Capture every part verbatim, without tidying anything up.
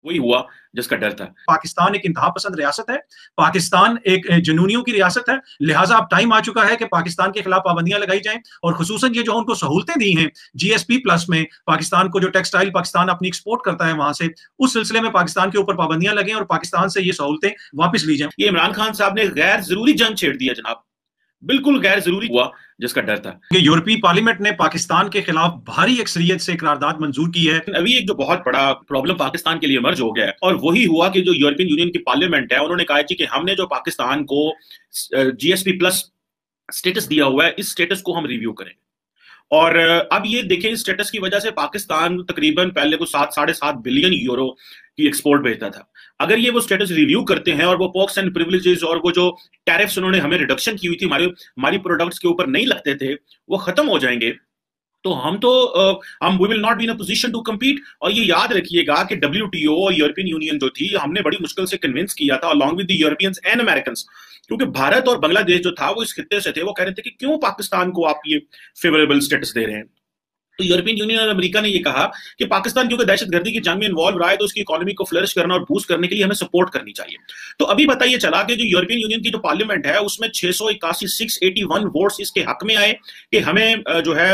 वही हुआ जिसका डर था। पाकिस्तान एक इंतहा पसंद रियासत है, पाकिस्तान एक जुनूनियों की रियासत है, लिहाजा अब टाइम आ चुका है कि पाकिस्तान के खिलाफ पाबंदियां लगाई जाएं और खुसूसन ये जो उनको सहूलतें दी हैं जीएसपी प्लस में, पाकिस्तान को जो टेक्सटाइल पाकिस्तान अपनी एक्सपोर्ट करता है वहां से, उस सिलसिले में पाकिस्तान के ऊपर पाबंदियां लगें और पाकिस्तान से ये सहूलतें वापस ली जाएं। ये इमरान खान साहब ने गैर जरूरी जंग छेड़ दिया जनाब, बिल्कुल गैर जरूरी हुआ जिसका डर था। यूरोपीय पार्लियामेंट ने पाकिस्तान के खिलाफ भारी अक्सरियत से करारदाद मंजूर की है। अभी एक जो बहुत बड़ा प्रॉब्लम पाकिस्तान के लिए इमर्ज हो गया है और वही हुआ कि जो यूरोपियन यूनियन की पार्लियामेंट है उन्होंने कहा कि हमने जो पाकिस्तान को जीएसपी प्लस स्टेटस दिया हुआ है, इस स्टेटस को हम रिव्यू करेंगे। और अब ये देखें, इस स्टेटस की वजह से पाकिस्तान तकरीबन पहले को सात साढ़े सात बिलियन यूरो की एक्सपोर्ट भेजता था। अगर ये वो स्टेटस रिव्यू करते हैं और वो पर्क्स एंड प्रिविलेजेस और वो जो टैरिफ्स उन्होंने हमें रिडक्शन की हुई थी, हमारे हमारी प्रोडक्ट्स के ऊपर नहीं लगते थे, वो खत्म हो जाएंगे, तो हम तो हम we will not be in a position to compete. और ये याद रखिएगा कि डब्ल्यूटीओ और यूरोपियन यूनियन जो थी, हमने बड़ी मुश्किल से कन्विंस किया था along with the Europeans and Americans, क्योंकि भारत और बांग्लादेश जो था वो इस खित्ते से थे, वो कह रहे थे कि क्यों पाकिस्तान को आप ये फेवरेबल स्टेटस दे रहे हैं। तो यूरोपियन यूनियन और अमेरिका ने ये कहा कि पाकिस्तान क्योंकि दहशतगर्दी की जंग में इन्वॉल्व रहा है तो उसकी इकोनॉमी को फ्लरिश करना और बूस्ट करने के लिए हमें सपोर्ट करनी चाहिए। तो अभी बताइए चला कि जो यूरोपियन यूनियन की जो पार्लियामेंट है उसमें छह सौ इक्यासी सिक्स एटी वन वोट्स इसके हक में आए कि हमें जो है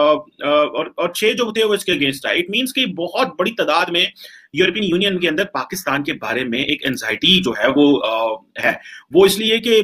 और और छह जो थे वो इसके अगेंस्ट आए। इट मीन्स कि बहुत बड़ी तादाद में यूरोपियन यूनियन के अंदर पाकिस्तान के बारे में एक एंजाइटी जो है वो है। वो इसलिए कि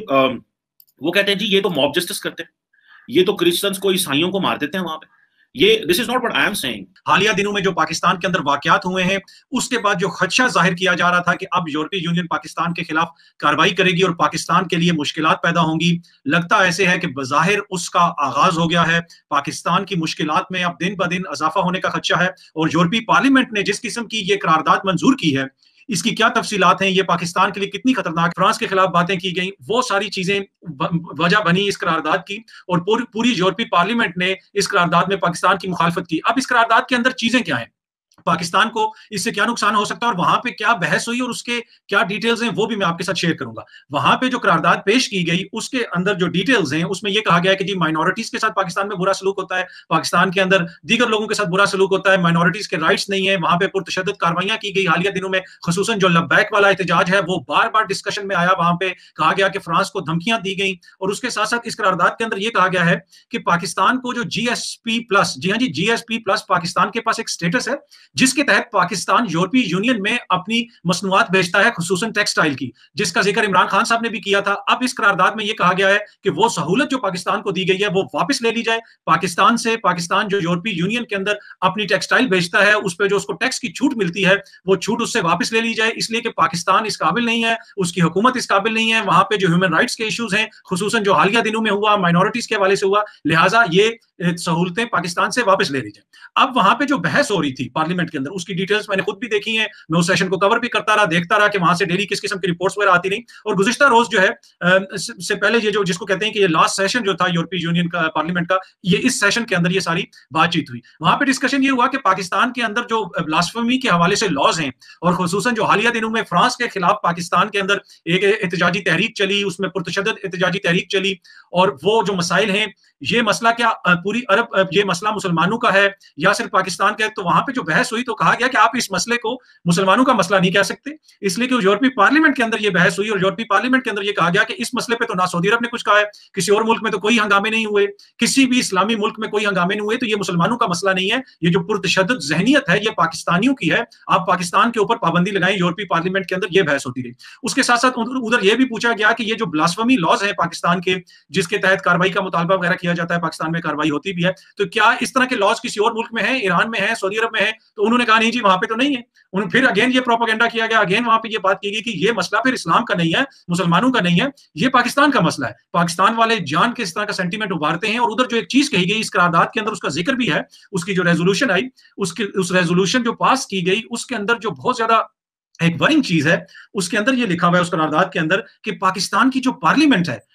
वो कहते हैं जी ये तो मॉब जस्टिस करते हैं, ये तो क्रिश्चियंस को ईसाइयों को मार देते हैं वहां पे। ये this is not what I am saying. हालिया दिनों में जो पाकिस्तान के अंदर वाकयात हुए हैं उसके बाद जो खदशा जाहिर किया जा रहा था कि अब यूरोपीय यूनियन पाकिस्तान के खिलाफ कार्रवाई करेगी और पाकिस्तान के लिए मुश्किलात पैदा होंगी, लगता ऐसे है कि बज़ाहिर उसका आगाज हो गया है। पाकिस्तान की मुश्किलात में अब दिन ब दिन इजाफा होने का खदशा है और यूरोपीय पार्लियामेंट ने जिस किस्म की ये करारदाद मंजूर की है, इसकी क्या तफसीलात हैं, ये पाकिस्तान के लिए कितनी खतरनाक, फ्रांस के खिलाफ बातें की गई, वो सारी चीजें वजह बनी इस करारदाद की और पूरी पूरी यूरोपीय पार्लियामेंट ने इस करारदाद में पाकिस्तान की मुखालफत की। अब इस करारदाद के अंदर चीजें क्या हैं, पाकिस्तान को इससे क्या नुकसान हो सकता है और वहां पे क्या बहस हुई और उसके क्या डिटेल्स हैं वो भी मैं आपके साथ शेयर करूंगा। वहां पे जो करारदाद पेश की गई उसके अंदर जो डिटेल्स हैं उसमें ये कहा गया है कि जी माइनॉरिटीज के साथ पाकिस्तान में बुरा सलूक होता है, पाकिस्तान के अंदर दीगर लोगों के साथ बुरा सलूक होता है, माइनॉरिटीज के राइट्स नहीं है, वहां पे पुरतशद्दद कार्रवाइयां की गई। हालिया दिनों में खुसूसन जो लब्बैक वाला एहतजाज है वो बार बार डिस्कशन में आया, वहां पे कहा गया कि फ्रांस को धमकियां दी गई और उसके साथ साथ इस करारदाद के अंदर यह कहा गया है कि पाकिस्तान को जो जीएसपी प्लस, जी हाँ जी जीएसपी प्लस पाकिस्तान के पास एक स्टेटस है जिसके तहत पाकिस्तान यूरोपीय यूनियन में अपनी मसनूआत भेजता है, खुसूसन टेक्सटाइल की, जिसका जिक्र इमरान खान साहब ने भी किया था। अब इस करारदाद में यह कहा गया है कि वो सहूलत जो पाकिस्तान को दी गई है वो वापस ले ली जाए। पाकिस्तान से पाकिस्तान जो यूरोपीय यूनियन के अंदर अपनी टेक्सटाइल भेजता है उस पर जो उसको टैक्स की छूट मिलती है वो छूट उससे वापस ले ली जाए, इसलिए कि पाकिस्तान इस काबिल नहीं है, उसकी हुकूमत इस काबिल नहीं है। वहां पे जो ह्यूमन राइट्स के इश्यूज हैं, खुसूसन जो हालिया दिनों में हुआ माइनॉरिटीज के हवाले से हुआ, लिहाजा ये सहूलतें पाकिस्तान से वापस ले ली जाए। अब वहां पे जो बहस हो रही थी पार्लियामेंट के अंदर उसकी डिटेल्स मैंने खुद भी देखी है, मैं उस सेशन को कवर भी करता रहा, देखता रहा कि वहां से डेली किस किस्म की रिपोर्ट्स वगैरह आती रही। और गुज़िश्ता रोज जो है से पहले ये जो जिसको कहते हैं कि ये लास्ट सेशन जो था यूरोपीय यूनियन का पार्लियामेंट का, ये इस सेशन के अंदर ये सारी बातचीत हुई। वहां पे डिस्कशन ये हुआ कि पाकिस्तान के अंदर जो ब्लास्फेमी के हवाले से लॉज हैं और खुसूसन जो हालिया दिनों में फ्रांस के खिलाफ पाकिस्तान के अंदर एक एहतजाजी तहरीक चली, उसमें पुरतशद्दद एहतजाजी तहरीक चली और वो जो मसाइल हैं, ये मसला क्या पूरी अरब, ये मसला मुसलमानों का है या सिर्फ पाकिस्तान का है? तो वहां पे जो बहस हुई तो कहा गया कि आप इस मसले को मुसलमानों का मसला नहीं कह सकते, इसलिए कि यूरोपीय पार्लियामेंट के अंदर ये बहस हुई और यूरोपीय पार्लियामेंट के अंदर ये कहा गया कि इस मसले पे तो ना सऊदी अरब ने कुछ कहा है, किसी और मुल्क में तो कोई हंगामे नहीं हुए, किसी भी इस्लामी मुल्क में कोई हंगामे नहीं हुए, तो ये मुसलमानों का मसला नहीं है, ये जो पुरतशद्दद ज़हनियत है ये पाकिस्तानियों की है, आप पाकिस्तान के ऊपर पाबंदी लगाएं। यूरोपीय पार्लियामेंट के अंदर ये बहस होती रही। उसके साथ साथ उधर यह भी पूछा गया कि ये जो ब्लास्फेमी लॉज है पाकिस्तान के, जिसके तहत कार्रवाई का मुतालबा वगैरह किया जाता है, पाकिस्तान में कार्रवाई होती भी है, तो क्या इस तरह के लॉज किसी और मुल्क में है, ईरान में है, सऊदी अरब में है? तो उन्होंने कहा नहीं जी वहां पे तो नहीं है। उन फिर अगेन ये प्रोपेगेंडा किया गया, अगेन वहां पे ये बात की गई कि ये मसला फिर इस्लाम का नहीं है, मुसलमानों का नहीं है, ये पाकिस्तान का मसला है। पाकिस्तान वाले जान के इस तरह का सेंटीमेंट उभारते हैं। और उधर जो एक चीज कही गई इस करारदाद के अंदर, उसका जिक्र भी है, उसकी जो रेजोल्यूशन आई, उसकी उस रेजोल्यूशन जो पास की गई उसके अंदर जो बहुत ज्यादा एक वरिंग चीज है, उसके अंदर ये लिखा हुआ है उस करारदाद के अंदर कि पाकिस्तान की जो पार्लियामेंट है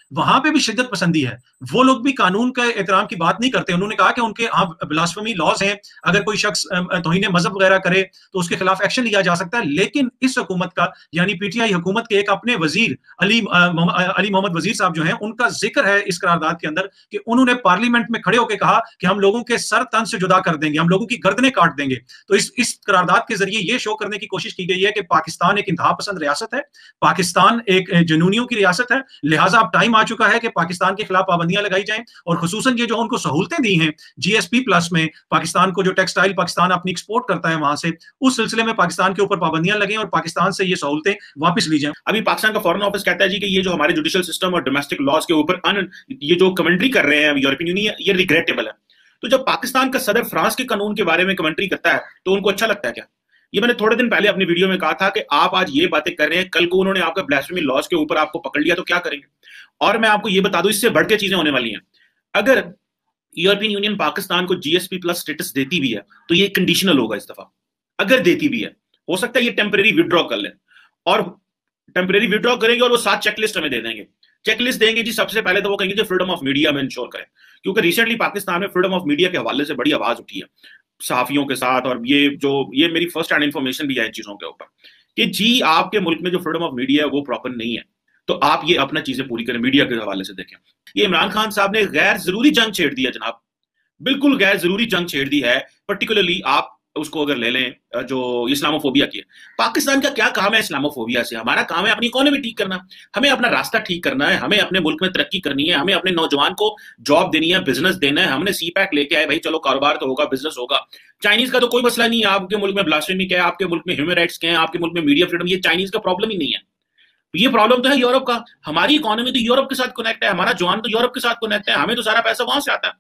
वहां पे भी शिद्दत पसंदी है। वो लोग भी कानून का एहतराम की बात नहीं करते। उन्होंने कहा कि उनके हाँ ब्लास्फेमी लॉज हैं, अगर कोई शख्स तौहीन मजहब वगैरह करे तो उसके खिलाफ एक्शन लिया जा सकता है। लेकिन इस हुकूमत का यानी पीटीआई हुकूमत के एक अपने वजीर अली अली मोहम्मद वजीर साहब जो हैं, उनका जिक्र है इस करारदाद के अंदर कि उन्होंने पार्लियामेंट में खड़े होकर कहा कि हम लोगों के सर तन से जुदा कर देंगे, हम लोगों की गर्दनें काट देंगे। तो इस इस करारदाद के जरिए यह शो करने की कोशिश की गई है कि पाकिस्तान एक इंतहा पसंद रियासत है, पाकिस्तान एक जुनूनियों की रियासत है, लिहाजा अब टाइम आ चुका है कि पाकिस्तान के खिलाफ पाबंदियां लगाई जाएं। और खुसूसन ये जो उनको सहूलतें दी हैं जीएसपी प्लस में, पाकिस्तान को जो टेक्सटाइल पाकिस्तान अपनी एक्सपोर्ट करता है वहां से, उस सिलसिले में पाकिस्तान के ऊपर पाबंदियां लगें और पाकिस्तान से ये सहूलतें वापस ली जाएं। अभी पाकिस्तान का फॉरेन ऑफिस कहता है जी कि ये जो हमारे जुडिशियल सिस्टम और डोमेस्टिक लॉज के ऊपर अन ये जो कमेंट्री कर रहे हैं यूरोपियन यूनियन, ये रिग्रेटेबल है। तो जब पाकिस्तान का सदर फ्रांस के कानून के बारे में कमेंट्री करता है तो उनको अच्छा लगता है क्या? ये मैंने थोड़े दिन पहले अपनी वीडियो में कहा था कि आप आज ये बातें कर रहे हैं, कल को उन्होंने आपका ब्लास्फेमी लॉज के ऊपर आपको पकड़ लिया तो क्या करेंगे? और मैं आपको ये बता दूं, इससे बढ़ के चीजें होने वाली हैं। अगर यूरोपियन यूनियन पाकिस्तान को जीएसपी प्लस स्टेटस देती भी है तो ये कंडीशनल होगा इस दफा। अगर देती भी है, हो सकता है ये टेम्परेरी विड्रॉ कर ले, और टेम्परेरी विड्रॉ करेंगे और वो सात चेकलिस्ट हमें दे देंगे। चेकलिस्ट देंगे जी, सबसे पहले तो वो कहेंगे फ्रीडम ऑफ मीडिया में इंश्योर करें, क्योंकि रिसेंटली पाकिस्तान में फ्रीडम ऑफ मीडिया के हवाले से बड़ी आवाज उठी है सहाफियों के साथ। और ये जो ये मेरी फर्स्ट हैंड इंफॉर्मेशन भी है इन चीजों के ऊपर कि जी आपके मुल्क में जो फ्रीडम ऑफ मीडिया है वो प्रॉपर नहीं है, तो आप ये अपना चीजें पूरी करें, मीडिया के हवाले से देखें। ये इमरान खान साहब ने गैर जरूरी जंग छेड़ दी है जनाब, बिल्कुल गैर जरूरी जंग छेड़ दी है। पर्टिकुलरली आप उसको अगर ले लें जो इस्लामोफोबिया की है। पाकिस्तान का क्या काम है इस्लामोफोबिया से? हमारा काम है अपनी इकोनॉमी ठीक करना, हमें अपना रास्ता ठीक करना है, हमें अपने मुल्क में तरक्की करनी है, हमें अपने नौजवान को जॉब देनी है, बिजनेस देना है। हमने सी पैक लेके आए भाई, चलो कारोबार तो होगा, बिजनेस होगा। चाइनीज का तो कोई मसला नहीं है, आपके मुल्क में ब्लास्फेमी क्या है, आपके मुल्क में ह्यूमन राइट्स क्या है, आपके मुल्क में मीडिया फ्रीडम, ये चाइनीज का प्रॉब्लम ही नहीं है। ये प्रॉब्लम तो है यूरोप का। हमारी इकोनॉमी तो यूरोप के साथ कनेक्ट है, हमारा जवान तो यूरोप के साथ कनेक्ट है, हमें तो सारा पैसा वहां से आता है।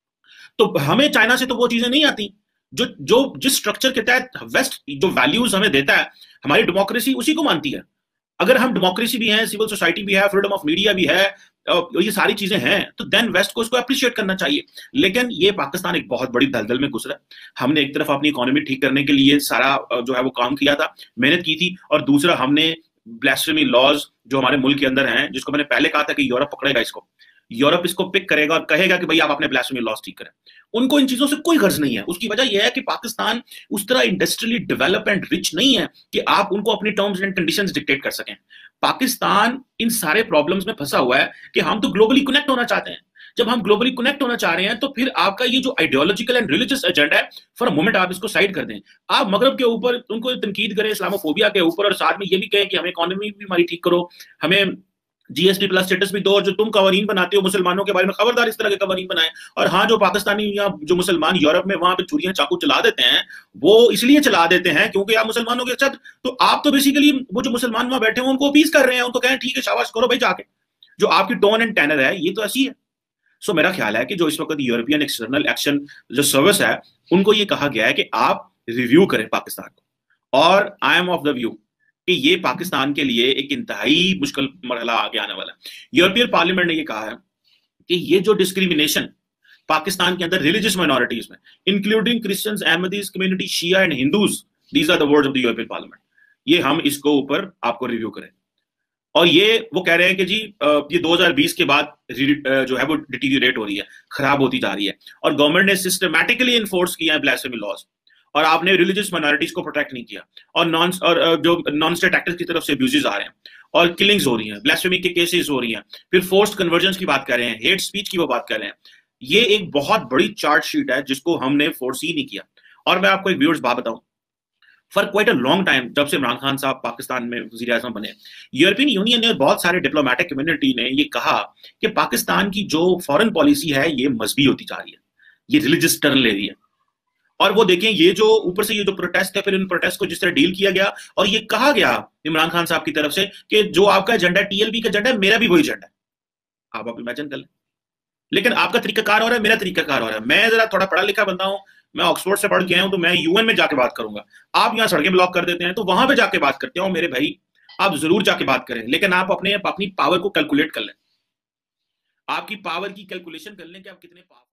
तो हमें चाइना से तो वो चीजें नहीं आती जो जो जिस स्ट्रक्चर के तहत वेस्ट जो वैल्यूज हमें देता है, हमारी डेमोक्रेसी उसी को मानती है। अगर हम डेमोक्रेसी भी है, सिविल सोसाइटी भी है, फ्रीडम ऑफ मीडिया भी है, ये सारी चीजें हैं, तो देन वेस्ट को इसको अप्रिशिएट करना चाहिए। लेकिन ये पाकिस्तान एक बहुत बड़ी दलदल में घुस रहा है। हमने एक तरफ अपनी इकोनॉमी ठीक करने के लिए सारा जो है वो काम किया था, मेहनत की थी, और दूसरा हमने ब्लास्फेमी लॉज जो हमारे मुल्क के अंदर हैं, जिसको मैंने पहले कहा था कि यूरोप पकड़ेगा इसको, यूरोप इसको पिक करेगा और कहेगा कि भाई आप अपने ब्लास्फेमी लॉज ठीक करें। उनको इन चीजों से कोई गर्ज नहीं है। उसकी वजह यह है कि पाकिस्तान उस तरह इंडस्ट्रियली डेवलप एंड रिच नहीं है कि आप उनको अपनी टर्म्स एंड कंडीशंस डिक्टेट कर सकें। पाकिस्तान इन सारे प्रॉब्लम्स में फंसा हुआ है कि हम तो ग्लोबली कनेक्ट होना चाहते हैं। जब हम ग्लोबली कनेक्ट होना चाह रहे हैं तो फिर आपका ये जो आइडियोलॉजिकल एंड रिलीजियस एजेंडा है, फॉर अ मोमेंट आप इसको साइड कर दें। आप मगरब के ऊपर उनको तनकीद करें इस्लामोफोबिया के ऊपर, और साथ में ये भी कहें कि हमें इकोनॉमी भी हमारी ठीक करो, हमें जीएसटी प्लस स्टेटस भी दो, और जो तुम कवानीन बनाते हो मुसलमानों के बारे में, खबरदार इस तरह के कवानीन बनाए। और हाँ, जो पाकिस्तानी या जो मुसलमान यूरोप में वहां पे छुरियां चाकू चला देते हैं, वो इसलिए चला देते हैं क्योंकि आप मुसलमानों के साथ, तो आप तो बेसिकली वो जो मुसलमान वहां बैठे हैं उनको अपीस कर रहे हैं, उनको कहें ठीक है शाबाश करो भाई जाके। जो आपकी टोन एंड टेनर है ये तो ऐसी है। सो मेरा ख्याल है कि जो इस वक्त यूरोपियन एक्सटर्नल एक्शन जो सर्विस है, उनको ये कहा गया है कि आप रिव्यू करें पाकिस्तान को, और I am of the view कि ये पाकिस्तान के लिए एक इंतहाई मुश्किल मरहला आगे आने वाला है। यूरोपियन पार्लियामेंट ने ये कहा है कि ये जो डिस्क्रिमिनेशन पाकिस्तान के अंदर रिलीजियस माइनॉरिटीज में, including Christians, Ahmadis community, Shia and Hindus, these are the words of the European Parliament, ये हम इसको ऊपर आपको रिव्यू करें। और ये वो कह रहे हैं कि जी ये दो हज़ार बीस के बाद जो है वो डिटीरियरेट हो रही है, खराब होती जा रही है, और गवर्नमेंट ने सिस्टमैटिकली इन्फोर्स किया है ब्लास्फेमी लॉज, और आपने रिलीजियस माइनॉरिटीज को प्रोटेक्ट नहीं किया, और नॉन और जो नॉन स्टेट एक्टर्स की तरफ से अब्यूजेस आ रहे हैं, और किलिंग्स हो रही हैं, ब्लास्फेमी के केसेस हो रही हैं, फिर फोर्स्ड कन्वर्जन्स की बात कर रहे हैं, हेट स्पीच की वो बात कर रहे हैं। ये एक बहुत बड़ी चार्ज शीट है जिसको हमने फोर्सी नहीं किया। और मैं आपको एक व्यूअर्स बात बताऊं, for quite a long time, जब से इमरान खान साहब पाकिस्तान में वज़ीर आज़म बने, यूरोपियन यूनियन ने, बहुत सारे डिप्लोमेटिक कम्युनिटी ने ये कहा कि पाकिस्तान की जो फॉरेन पॉलिसी है ये मजहबी होती जा रही है, ये रिलीजियस टर्न ले रही है। और वो देखें ये जो ऊपर से ये जो प्रोटेस्ट है, फिर इन प्रोटेस्ट को जिस तरह डील किया गया, और ये कहा गया इमरान खान साहब की तरफ से कि जो आपका एजेंडा है टीएलबी का एजेंडा है, मेरा भी वही एजेंडा है। आप आप इमेजिन कर लें। लेकिन आपका तरीकाकार हो रहा है, मेरा तरीकाकार हो रहा है। मैं जरा थोड़ा पढ़ा लिखा बंदा हूं, मैं ऑक्सफोर्ड से पढ़ के आया हूं, तो मैं यूएन में जाके बात करूंगा। आप यहाँ सड़कें ब्लॉक कर देते हैं तो वहां पे जाके बात करते हो मेरे भाई, आप जरूर जाके बात करें, लेकिन आप अपने अपनी पावर को कैलकुलेट कर लें, आपकी पावर की कैलकुलेशन कर लें कि आप कितने पावर